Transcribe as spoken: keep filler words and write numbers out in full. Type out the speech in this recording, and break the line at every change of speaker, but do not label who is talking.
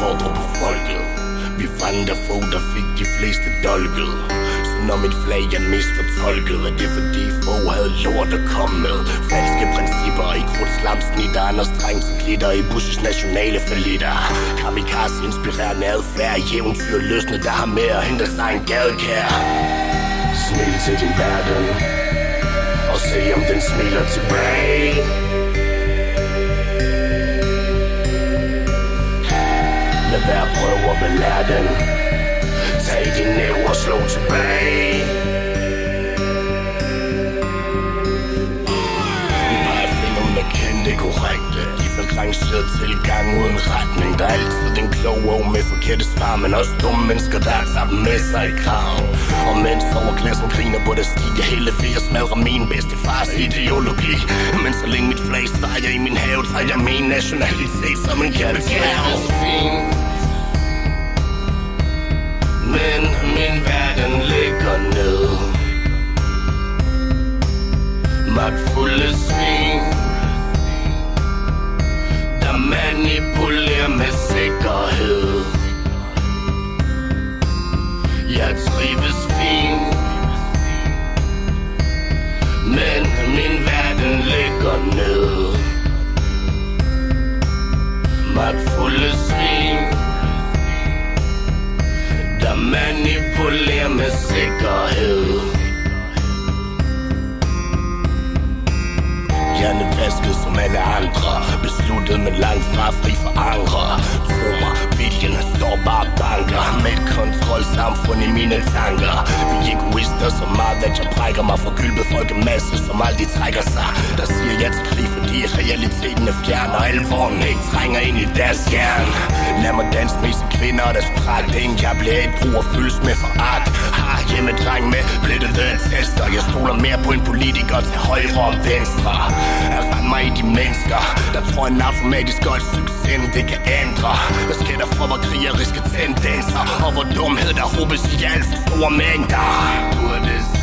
ordre på folket. Vi fandt af Fogh, der fik de fleste dolket. Så når mit flag er misfortolket, er det fordi Fogh havde lort at komme med. Falske principper i krudtslams-snitter, træng til glitter i Bushes nationale fallitter. Kamikaze-inspirerende adfærd i eventyrlystne, der har mere at hente sig en gadekær. Smil til din verden, og se om den smiler tilbage. Lad være, prøve og belære den. Tag din næve og slå tilbage. Vi peger fingre med kendte korrekte. De forgrænsede tilgang uden retning. Der er altid den kloge og med forkerte svar, men også dumme mennesker, der har tabt med sig i krav. Og mens overklassen griner på der stiger, hele fire smadrer min bedste fars ideologi. Men så længe mit flag steger i min have, tager jeg min nationalitet som en gadekær. Men min verden ligger ned. Magtfulde svin, der manipulerer med sikkerhed. Jeg trives fint, men min verden ligger ned. Magtfulde svin, der manipulerer med sikkerhed. Hjernevasket som alle andre, besluttet, men langt fra fri for andre. Tro mig, viljen står bare banker med et kontrolsamfund i mine tanker. Vi er egoister så meget, at jeg brækker mig for gyldet folkemasse, som aldrig trækker sig. Der siger jeg til krig, fordi realiteten er fjern, og alvoren ikke trænger ind i deres hjerne. Lad mig danse med sine kvinder og deres pragt, inden jeg bliver et brug og føles med foragt. Har hjemme dreng med blittede attester. Jeg stoler mere på en politiker til højre og venstre. Jeg render mig i de mennesker, der tror en automatisk godt succes, det kan ændre. Hvad sker der for, hvor krigeriske tendenser, og hvor dumhed der hobes i alt for store mængder.